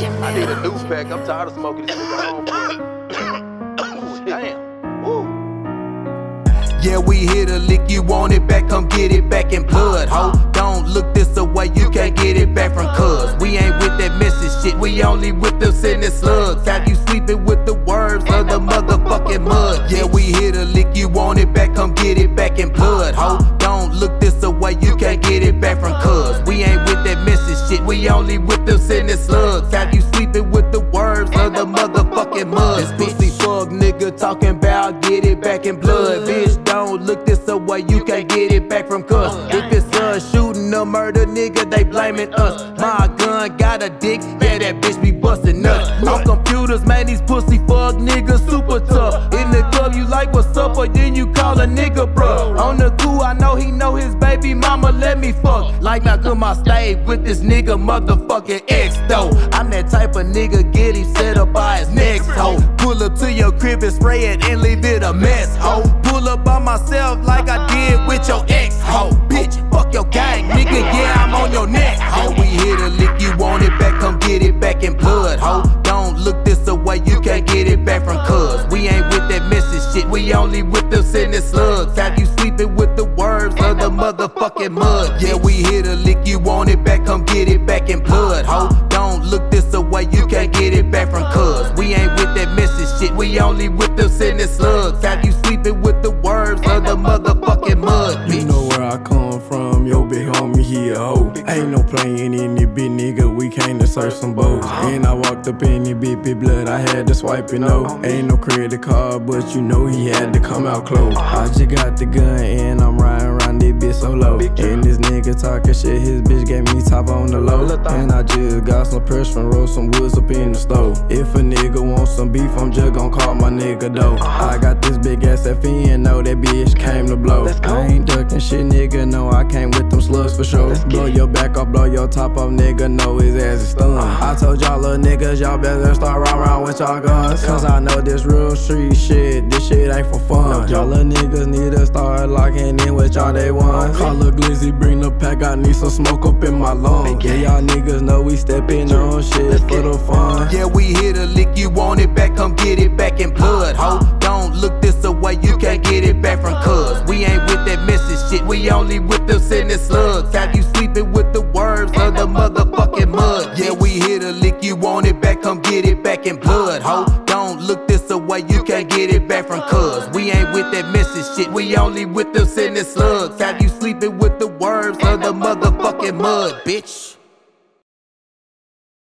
I need a new pack. I'm tired of smoking this nigga home. Damn. Woo. Yeah, we here to lick, you want it back, come get it back in blood, ho. Don't look this away, you can't get it back from cuz. We ain't with that messy shit, we only with them sending slugs. Have you sleeping with the worms of the motherfucking mud? Yeah, we here to lick, you want it back, come get it back in blood, ho. Don't look this away, you can't get it back from cuz. We ain't with that messy shit, we only with them sending slugs. Have you sleeping with the worms of the motherfucking mud? This pussy fuck nigga talking about get it back in blood, bitch. Don't look this away, you can't get it back from cuz. If it's a shooting or murder, nigga, they blaming us. My gun got a dick, yeah, that bitch be busting nuts. On computers, man, these pussy fuck niggas super tough. In the club, you like what's up, or then you call a nigga bruh. On the cool, I know he know his baby mama let me fuck. Like Malcolm, I stayed with this nigga motherfucking ex though. I'm that type of nigga, get him set up by his next hoe. Pull up to your crib and spray it and leave it a mess, ho. Pull up by myself like I did with your ex, ho. Bitch, fuck your gang, nigga, yeah, I'm on your neck, ho. We here to lick, you want it back, come get it back in blood, ho. Don't look this away, you can't get it back from cuz. We ain't with that messy shit, we only with them sending slugs. Have you sleeping with the worms of the motherfucking mud? Yeah, we here to lick, you want it back, come get it back in blood, ho. Don't look this away, you can't get it back from cuz. We ain't with that messy shit, we only with them sending slugs. Have you sleeping with the worms of the motherfucking mud, bitch? You know where I come from, yo big homie, he a hoe. Ain't no playing in this bitch, nigga, we came to search some boats. And I walked up in this bitch blood, I had to swipe it, no. Ain't no credit card, but you know he had to come out close. I just got the gun and I'm riding around this bitch solo. And this nigga talking shit, his bitch gave me top on the low. And I just got some pressure and roll some woods up in the stove. If a nigga wants some beef, I'm just gon' call my nigga though. I got this big ass FN, know that bitch came to blow. I ain't ducking shit, nigga, no, I came with them slugs for sure. Blow your back off, blow your top off, nigga, know his ass is stunned. I told y'all little niggas, y'all better start riding around with y'all guns. Cause I know this real street shit, this shit ain't for fun. Y'all little niggas need to start locking in with y'all day one. Call a glizzy, bring the pack, I need some smoke up in my lungs. Yeah, y'all niggas know we stepping on shit for the fun. Yeah, we here to lick, you want it back, come get it back in blood, ho. Don't look this away, you can't get it back from cuz. We ain't with that messy shit, we only with them sending slugs. Have you sleeping with the worms of the motherfucking mud? Yeah, we here to lick, you want it back, come get it back in blood, ho. Don't look this away, you can't get it back from cuz. We ain't with that messy shit, we only with them sending slugs. Have you sleeping with the worms of the motherfucking mud, bitch?